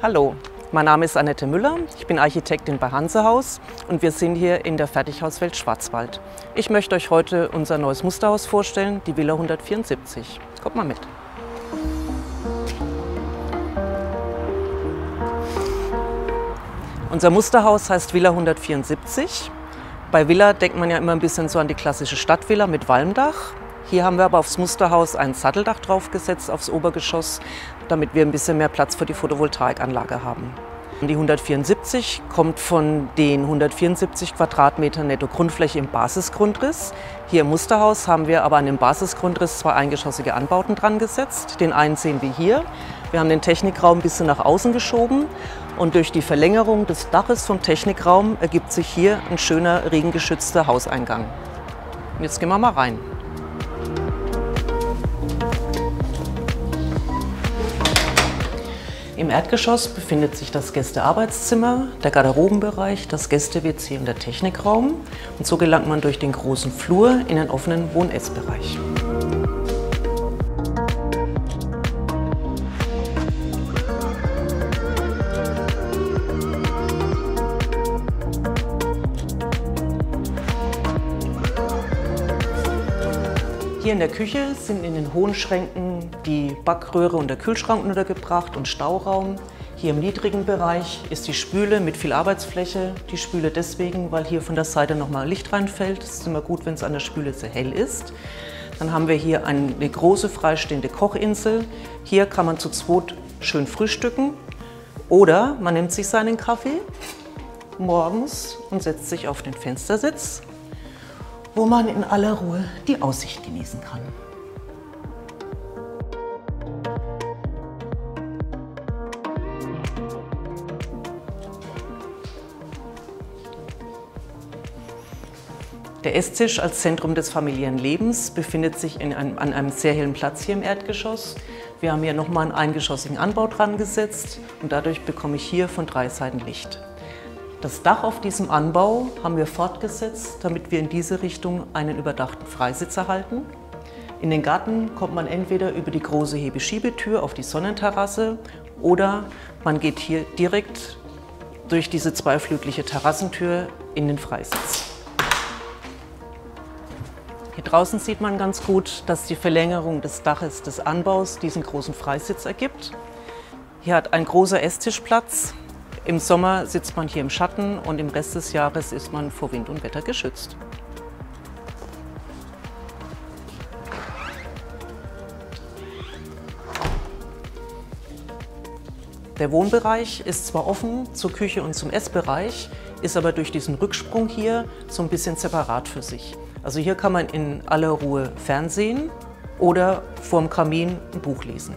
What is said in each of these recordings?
Hallo, mein Name ist Annette Müller, ich bin Architektin bei Hansehaus und wir sind hier in der Fertighauswelt Schwarzwald. Ich möchte euch heute unser neues Musterhaus vorstellen, die Villa 174. Kommt mal mit. Unser Musterhaus heißt Villa 174. Bei Villa denkt man ja immer ein bisschen so an die klassische Stadtvilla mit Walmdach. Hier haben wir aber aufs Musterhaus ein Satteldach draufgesetzt, aufs Obergeschoss, damit wir ein bisschen mehr Platz für die Photovoltaikanlage haben. Die 174 kommt von den 174 Quadratmetern netto Grundfläche im Basisgrundriss. Hier im Musterhaus haben wir aber an dem Basisgrundriss zwei eingeschossige Anbauten dran gesetzt. Den einen sehen wir hier. Wir haben den Technikraum ein bisschen nach außen geschoben und durch die Verlängerung des Daches vom Technikraum ergibt sich hier ein schöner regengeschützter Hauseingang. Und jetzt gehen wir mal rein. Im Erdgeschoss befindet sich das Gästearbeitszimmer, der Garderobenbereich, das Gäste-WC und der Technikraum. Und so gelangt man durch den großen Flur in den offenen Wohn-Ess-Bereich. Hier in der Küche sind in den hohen Schränken die Backröhre und der Kühlschrank untergebracht und Stauraum. Hier im niedrigen Bereich ist die Spüle mit viel Arbeitsfläche. Die Spüle deswegen, weil hier von der Seite nochmal Licht reinfällt. Es ist immer gut, wenn es an der Spüle sehr hell ist. Dann haben wir hier eine große freistehende Kochinsel. Hier kann man zu zweit schön frühstücken. Oder man nimmt sich seinen Kaffee morgens und setzt sich auf den Fenstersitz, wo man in aller Ruhe die Aussicht genießen kann. Der Esstisch als Zentrum des familiären Lebens befindet sich an einem sehr hellen Platz hier im Erdgeschoss. Wir haben hier nochmal einen eingeschossigen Anbau dran gesetzt und dadurch bekomme ich hier von 3 Seiten Licht. Das Dach auf diesem Anbau haben wir fortgesetzt, damit wir in diese Richtung einen überdachten Freisitz erhalten. In den Garten kommt man entweder über die große Hebeschiebetür auf die Sonnenterrasse oder man geht hier direkt durch diese zweiflügelige Terrassentür in den Freisitz. Hier draußen sieht man ganz gut, dass die Verlängerung des Daches des Anbaus diesen großen Freisitz ergibt. Hier hat ein großer Esstisch Platz. Im Sommer sitzt man hier im Schatten und im Rest des Jahres ist man vor Wind und Wetter geschützt. Der Wohnbereich ist zwar offen zur Küche und zum Essbereich, ist aber durch diesen Rücksprung hier so ein bisschen separat für sich. Also hier kann man in aller Ruhe Fernsehen oder vorm Kamin ein Buch lesen.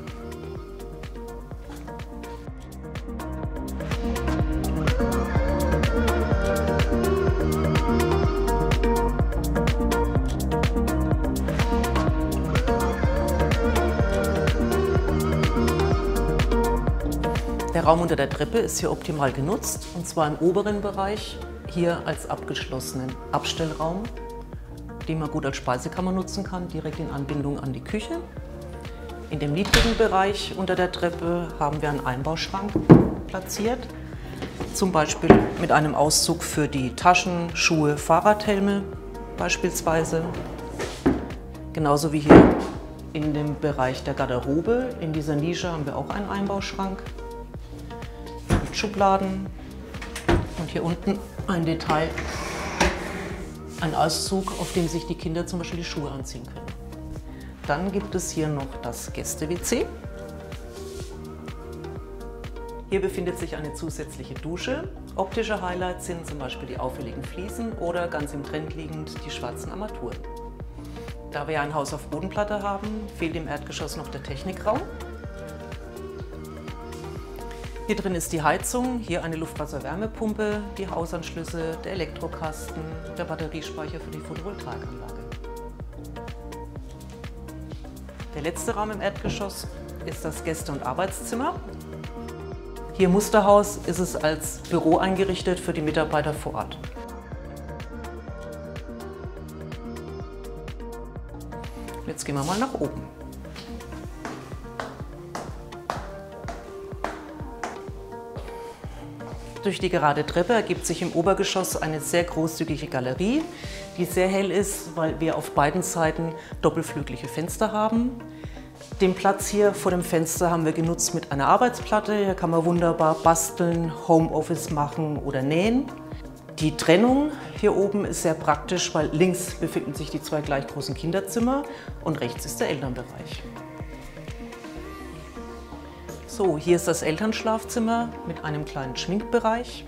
Der Raum unter der Treppe ist hier optimal genutzt, und zwar im oberen Bereich, hier als abgeschlossenen Abstellraum, den man gut als Speisekammer nutzen kann, direkt in Anbindung an die Küche. In dem niedrigen Bereich unter der Treppe haben wir einen Einbauschrank platziert, zum Beispiel mit einem Auszug für die Taschen, Schuhe, Fahrradhelme beispielsweise. Genauso wie hier in dem Bereich der Garderobe. In dieser Nische haben wir auch einen Einbauschrank mit Schubladen und hier unten ein Detail, ein Auszug, auf dem sich die Kinder zum Beispiel die Schuhe anziehen können. Dann gibt es hier noch das Gäste-WC. Hier befindet sich eine zusätzliche Dusche. Optische Highlights sind zum Beispiel die auffälligen Fliesen oder ganz im Trend liegend die schwarzen Armaturen. Da wir ein Haus auf Bodenplatte haben, fehlt im Erdgeschoss noch der Technikraum. Hier drin ist die Heizung, hier eine Luftwasser-Wärmepumpe, die Hausanschlüsse, der Elektrokasten, der Batteriespeicher für die Photovoltaikanlage. Der letzte Raum im Erdgeschoss ist das Gäste- und Arbeitszimmer. Hier im Musterhaus ist es als Büro eingerichtet für die Mitarbeiter vor Ort. Jetzt gehen wir mal nach oben. Durch die gerade Treppe ergibt sich im Obergeschoss eine sehr großzügige Galerie, die sehr hell ist, weil wir auf beiden Seiten doppelflügelige Fenster haben. Den Platz hier vor dem Fenster haben wir genutzt mit einer Arbeitsplatte. Hier kann man wunderbar basteln, Homeoffice machen oder nähen. Die Trennung hier oben ist sehr praktisch, weil links befinden sich die zwei gleich großen Kinderzimmer und rechts ist der Elternbereich. So, hier ist das Elternschlafzimmer mit einem kleinen Schminkbereich.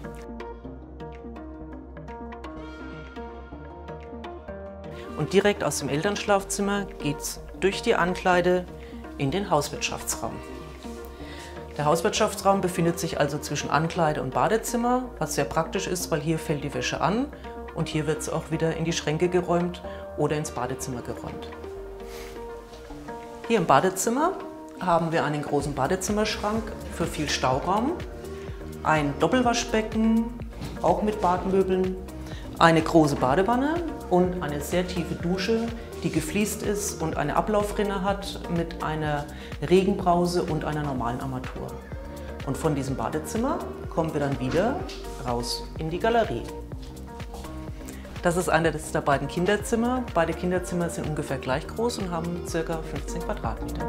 Und direkt aus dem Elternschlafzimmer geht es durch die Ankleide in den Hauswirtschaftsraum. Der Hauswirtschaftsraum befindet sich also zwischen Ankleide und Badezimmer, was sehr praktisch ist, weil hier fällt die Wäsche an und hier wird es auch wieder in die Schränke geräumt oder ins Badezimmer geräumt. Hier im Badezimmer haben wir einen großen Badezimmerschrank für viel Stauraum, ein Doppelwaschbecken, auch mit Badmöbeln, eine große Badewanne und eine sehr tiefe Dusche, die gefliest ist und eine Ablaufrinne hat mit einer Regenbrause und einer normalen Armatur. Und von diesem Badezimmer kommen wir dann wieder raus in die Galerie. Das ist eines der beiden Kinderzimmer. Beide Kinderzimmer sind ungefähr gleich groß und haben ca. 15 Quadratmeter.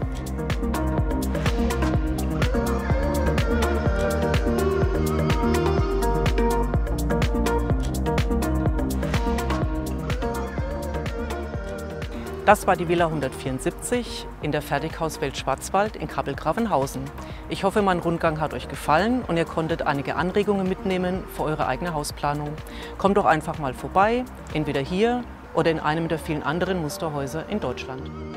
Das war die Villa 174 in der Fertighauswelt Schwarzwald in Kappel-Grafenhausen. Ich hoffe, mein Rundgang hat euch gefallen und ihr konntet einige Anregungen mitnehmen für eure eigene Hausplanung. Kommt doch einfach mal vorbei, entweder hier oder in einem der vielen anderen Musterhäuser in Deutschland.